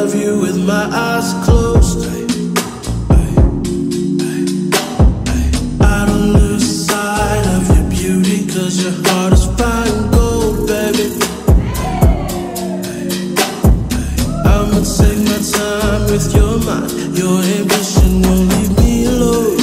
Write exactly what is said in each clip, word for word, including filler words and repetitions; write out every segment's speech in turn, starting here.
love you with my eyes closed. I don't lose sight of your beauty, cause your heart is fine gold, baby. I'ma take my time with your mind. Your ambition won't leave me alone.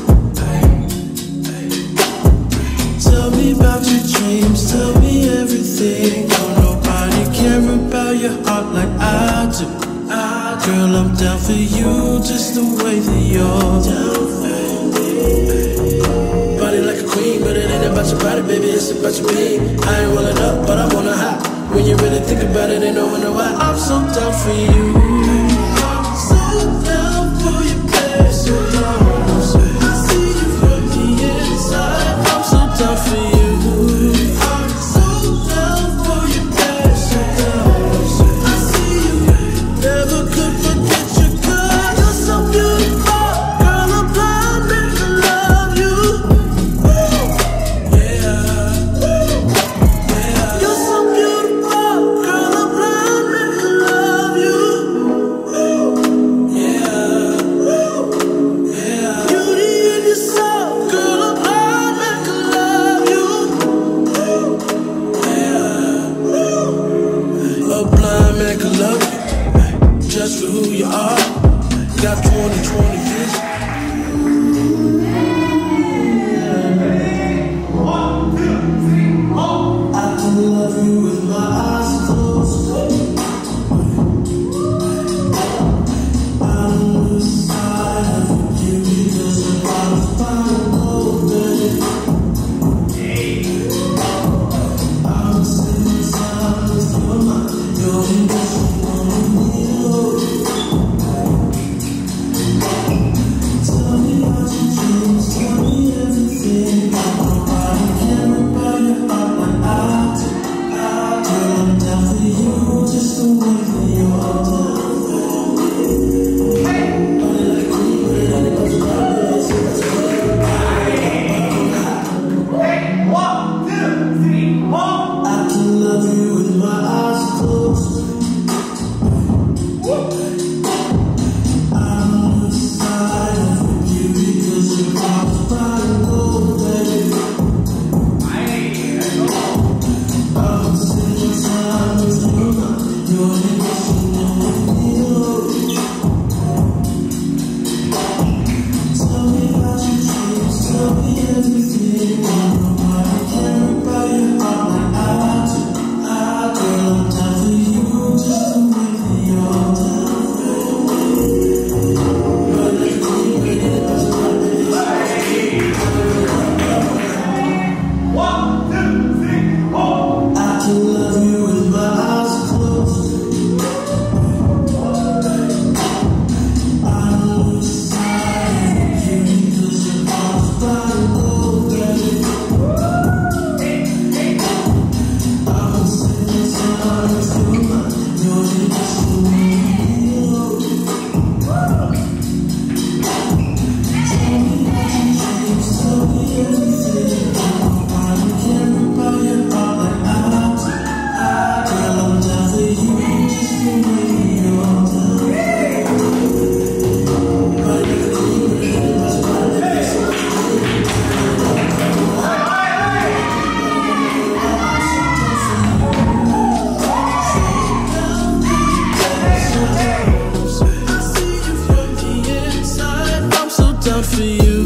Tell me about your dreams, tell me everything. Don't nobody care about your heart like I do. Girl, I'm down for you just the way that you're down for me. Body like a queen, but it ain't about your body, baby, it's about your being. I ain't rolling up, but I'm on a high. When you really think about it, ain't no wonder why I'm so down for you. I'm so down for you, baby, so down. I see you from the inside. I'm so down for you. I'm so down for you, baby, so down. I see you, never could forget you, girl. You're so beautiful, girl. I'm blind, make me love you. Yeah, yeah. You're so beautiful, girl. I'm blind, make me love you. Yeah, yeah. Beauty in your soul, girl. I'm blind, make me love you. Yeah, a blind man can love you just for who you are. Got twenty twenty vision. I can love you with my eyes closed. I don't lose sight of you because your heart is fine gold, baby. I'm sitting time with your mind. Your ambition won't leave me alone. Tell me about your dreams, tell me everything. Nobody care about your heart like I do. Girl, I'm down for you just the way that you're down for me. Body like a queen, but it ain't about your body, it's about your being. One, two, three, four. I can love you with my eyes closed. I don't lose sight of your beauty, cause your heart is fine gold, baby. I'm spending time with your mind. Your ambition won't leave me alone. Tell me about your dreams, tell me everything. Nobody care about your heart like I do. Girl, I'm down for you just the way that you're down for me. But like a queen, but it ain't about your body, baby. One, two, three, four. I can love you with my eyes closed. I don't lose sight of you because your heart is fine gold, baby. I'm spending time with your mind. Your ambition won't leave me alone. Tell me about your dreams, tell me everything. Nobody care about your heart like I do. Girl, I'm down for you just the way that you're down. Body like a queen, but it ain't about your body, baby, it's about your being. I see you from the inside. I'm so down for you.